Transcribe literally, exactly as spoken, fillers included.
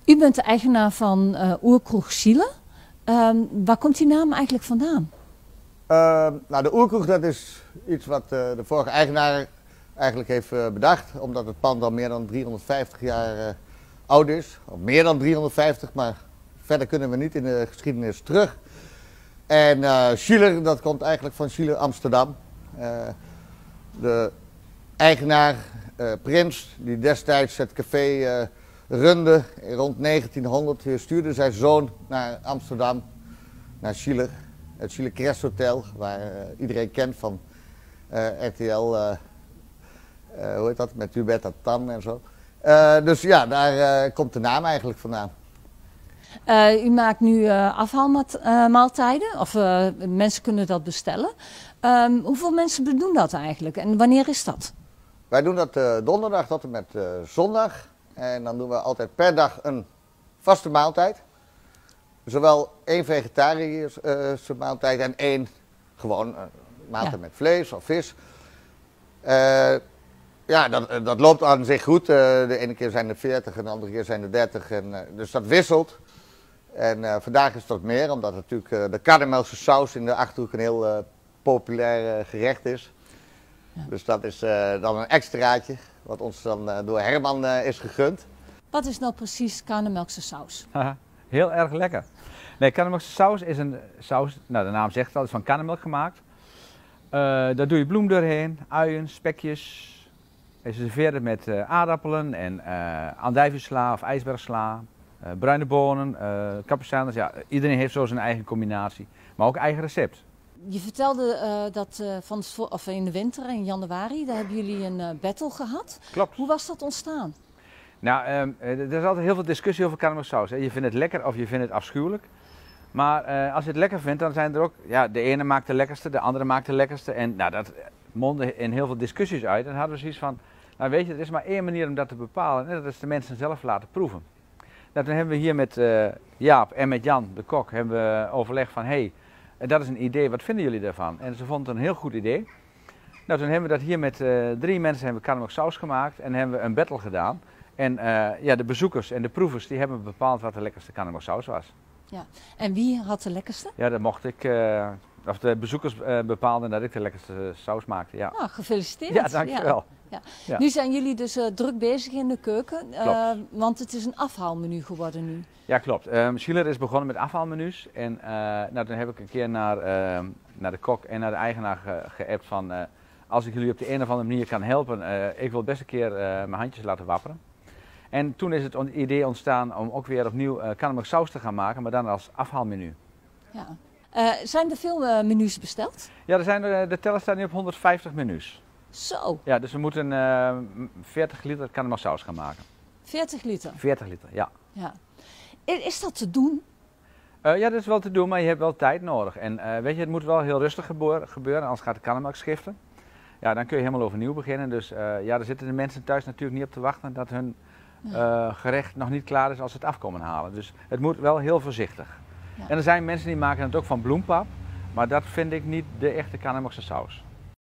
U bent de eigenaar van uh, Oerkroeg Schiele. Uh, waar komt die naam eigenlijk vandaan? Uh, nou, de Oerkroeg, dat is iets wat uh, de vorige eigenaar eigenlijk heeft uh, bedacht. Omdat het pand al meer dan driehonderdvijftig jaar uh, oud is. Of meer dan driehonderdvijftig, maar verder kunnen we niet in de geschiedenis terug. En uh, Schiele, dat komt eigenlijk van Schiele Amsterdam. Uh, de eigenaar, uh, Prins, die destijds het café uh, runde, rond negentienhonderd, stuurde zijn zoon naar Amsterdam, naar Schiele, het Schiele Crest Hotel, waar uh, iedereen kent van uh, R T L, uh, uh, hoe heet dat, met Hubert Tan en zo. Uh, dus ja, daar uh, komt de naam eigenlijk vandaan. Uh, u maakt nu uh, afhaalmaaltijden, of uh, mensen kunnen dat bestellen. Um, hoeveel mensen doen dat eigenlijk en wanneer is dat? Wij doen dat uh, donderdag tot en met uh, zondag. En dan doen we altijd per dag een vaste maaltijd. Zowel één vegetarische maaltijd en één gewoon uh, maaltijd ja. met vlees of vis. Uh, ja, dat, dat loopt aan zich goed. Uh, de ene keer zijn er veertig en de andere keer zijn er dertig. En, uh, dus dat wisselt. En uh, vandaag is het wat meer, omdat natuurlijk uh, de karnemelse saus in de Achterhoek een heel uh, populair uh, gerecht is. Ja. Dus dat is uh, dan een extraatje, wat ons dan uh, door Herman uh, is gegund. Wat is nou precies karnemelkse saus? Haha, heel erg lekker. Nee, karnemelkse saus is een saus, nou de naam zegt het al, is van karnemelk gemaakt. Uh, daar doe je bloem doorheen, uien, spekjes. En ze serveren met uh, aardappelen en uh, andijvensla of ijsbergsla. Uh, bruine bonen, uh, kapucijns, ja, iedereen heeft zo zijn eigen combinatie, maar ook eigen recept. Je vertelde uh, dat uh, van het vo of in de winter, in januari, daar hebben jullie een uh, battle gehad. Klopt. Hoe was dat ontstaan? Nou, um, er is altijd heel veel discussie over karnemelkse saus. Hè. Je vindt het lekker of je vindt het afschuwelijk. Maar uh, als je het lekker vindt, dan zijn er ook, ja, de ene maakt de lekkerste, de andere maakt de lekkerste. En nou, dat mondde in heel veel discussies uit. En dan hadden we zoiets van, nou weet je, er is maar één manier om dat te bepalen. En dat is de mensen zelf laten proeven. Nou, toen hebben we hier met uh, Jaap en met Jan, de kok, hebben we overlegd van, hé, hey, dat is een idee, wat vinden jullie daarvan? En ze vonden het een heel goed idee. Nou, toen hebben we dat hier met uh, drie mensen hebben karnemelkse saus gemaakt en hebben we een battle gedaan. En uh, ja, de bezoekers en de proevers die hebben bepaald wat de lekkerste karnemelkse saus was. Ja. En wie had de lekkerste? Ja, dat mocht ik, uh, of de bezoekers uh, bepaalden dat ik de lekkerste saus maakte, ja. Nou, gefeliciteerd. Ja, dankjewel. Ja. Ja. Ja. Nu zijn jullie dus uh, druk bezig in de keuken, uh, want het is een afhaalmenu geworden nu. Ja, klopt. Um, Schiele is begonnen met afhaalmenu's en uh, nou, toen heb ik een keer naar, uh, naar de kok en naar de eigenaar ge geappt van uh, als ik jullie op de een of andere manier kan helpen, uh, ik wil best een keer uh, mijn handjes laten wapperen. En toen is het idee ontstaan om ook weer opnieuw uh, karnemelkse saus te gaan maken, maar dan als afhaalmenu. Ja. Uh, zijn er veel uh, menus besteld? Ja, er zijn er, de teller staat nu op honderdvijftig menus. Zo. Ja, dus we moeten uh, veertig liter karnemelkse saus gaan maken. veertig liter? veertig liter, ja. Ja. Is dat te doen? Uh, ja, dat is wel te doen, maar je hebt wel tijd nodig. En uh, weet je, het moet wel heel rustig gebeuren, gebeuren anders gaat de karnemelk schiften. Ja, dan kun je helemaal overnieuw beginnen. Dus uh, ja, daar zitten de mensen thuis natuurlijk niet op te wachten dat hun uh, gerecht nog niet klaar is als ze het afkomen halen. Dus het moet wel heel voorzichtig. Ja. En er zijn mensen die maken het ook van bloempap, maar dat vind ik niet de echte karnemelkse saus.